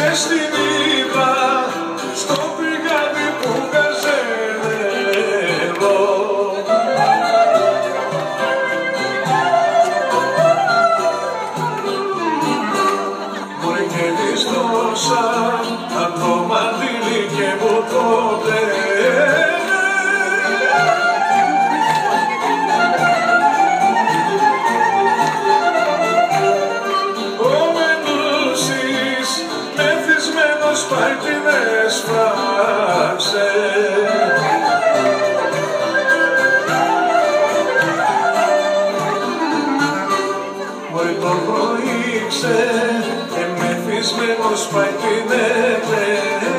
στην είδα στο πηγάδι που καζεύω. Μωρέ και της δώσα απ' το μαντήλι και μου τότε σπάκι με σφάξε. Μόλι το προήξε και μεθυσμένο σπάκι με